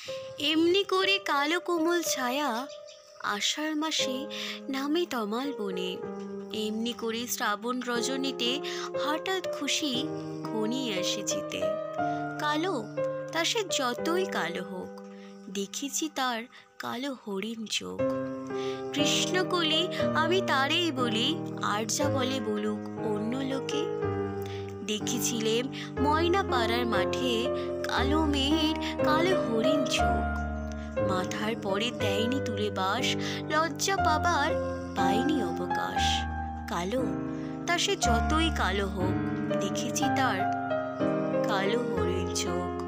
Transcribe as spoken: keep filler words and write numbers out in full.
এমনি করে কালো কোমল ছায়া আষাঢ় মাসে নামে তমাল বনে। এমনি করে শ্রাবণ রজনীতে হঠাৎ খুশি ঘনিয়ে আসে চিতে। কালো তা সে যতই কালো হোক, দেখেছি তার কালো হরিণ চোখ। কৃষ্ণকলি আমি তারেই বলি, আর যা বলে বলুক অন্য লোকে। দেখেছিলেম ময়না পাড়ার মাঠে কালো মেয়ের কালো হরিণ চোখ। মাথার পরে দেয়নি তুলে বাস, লজ্জা পাবার পায়নি অবকাশ। কালো তা সে যতই কালো হোক, দেখেছি তার কালো হরিণ চোখ।